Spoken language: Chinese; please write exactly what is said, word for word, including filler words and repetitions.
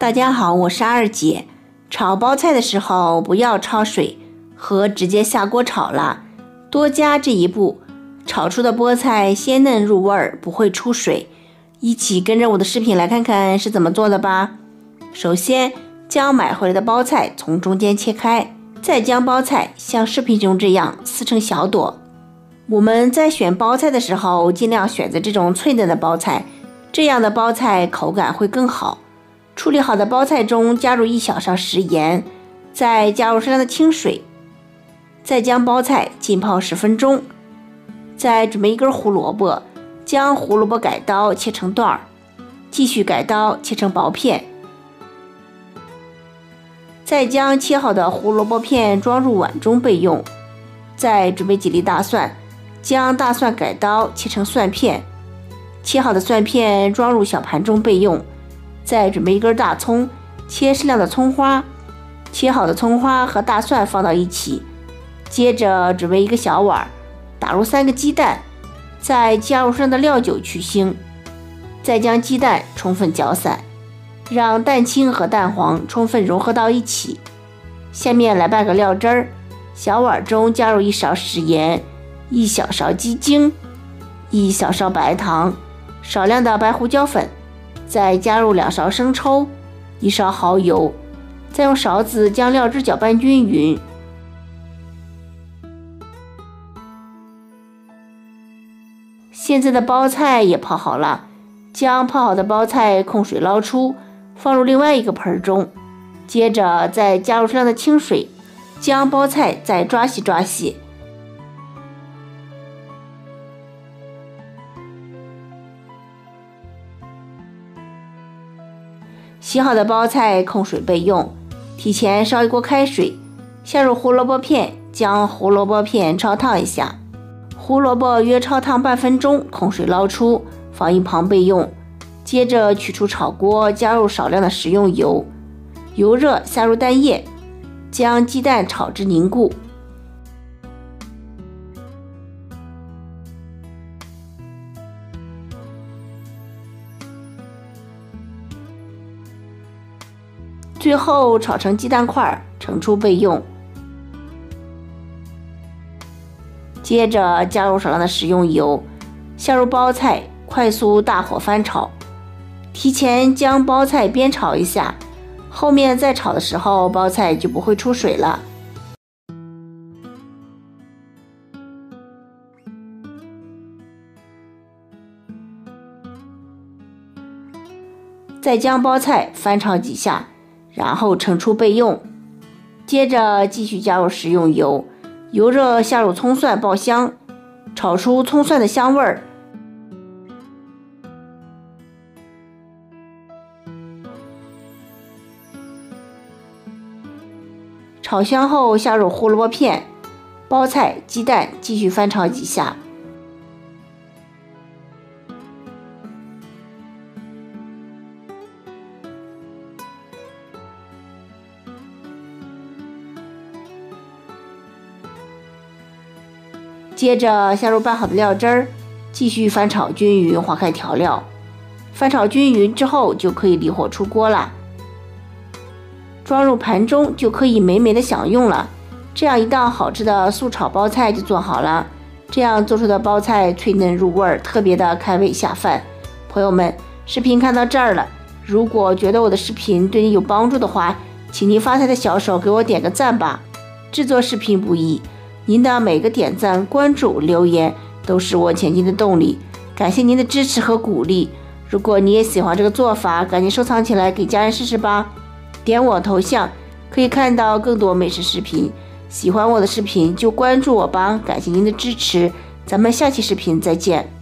大家好，我是二姐。炒包菜的时候不要焯水和直接下锅炒了，多加这一步，炒出的菠菜鲜嫩入味儿，不会出水。一起跟着我的视频来看看是怎么做的吧。首先将买回来的包菜从中间切开，再将包菜像视频中这样撕成小朵。我们在选包菜的时候尽量选择这种脆嫩的包菜，这样的包菜口感会更好。处理好的包菜中加入一小勺食盐，再加入适量的清水，再将包菜浸泡十分钟。再准备一根胡萝卜，将胡萝卜改刀切成段儿，继续改刀切成薄片。再将切好的胡萝卜片装入碗中备用。再准备几粒大蒜，将大蒜改刀切成蒜片，切好的蒜片装入小盘中备用。再准备一根大葱，切适量的葱花，切好的葱花和大蒜放到一起。接着准备一个小碗，打入三个鸡蛋，再加入适量的料酒去腥，再将鸡蛋充分搅散，让蛋清和蛋黄充分融合到一起。下面来拌个料汁儿，小碗中加入一勺食盐，一小勺鸡精，一小勺白糖，少量的白胡椒粉，再加入两勺生抽，一勺蚝油，再用勺子将料汁搅拌均匀。现在的包菜也泡好了，将泡好的包菜控水捞出，放入另外一个盆中，接着再加入适量的清水，将包菜再抓洗抓洗。洗好的包菜控水备用。提前烧一锅开水，下入胡萝卜片，将胡萝卜片焯烫一下。胡萝卜约焯烫半分钟，控水捞出，放一旁备用。接着取出炒锅，加入少量的食用油，油热下入蛋液，将鸡蛋炒至凝固。最后炒成鸡蛋块，盛出备用。接着加入少量的食用油，下入包菜，快速大火翻炒。提前将包菜煸炒一下，后面再炒的时候包菜就不会出水了。再将包菜翻炒几下，然后盛出备用。接着继续加入食用油，油热下入葱蒜爆香，炒出葱蒜的香味儿。炒香后下入胡萝卜片、包菜、鸡蛋，继续翻炒几下。接着下入拌好的料汁儿，继续翻炒均匀，划开调料。翻炒均匀之后就可以离火出锅了，装入盘中就可以美美的享用了。这样一道好吃的素炒包菜就做好了。这样做出的包菜脆嫩入味，特别的开胃下饭。朋友们，视频看到这儿了，如果觉得我的视频对你有帮助的话，请您发财的小手给我点个赞吧。制作视频不易，您的每个点赞、关注、留言都是我前进的动力，感谢您的支持和鼓励。如果你也喜欢这个做法，赶紧收藏起来给家人试试吧。点我头像可以看到更多美食视频，喜欢我的视频就关注我吧，感谢您的支持，咱们下期视频再见。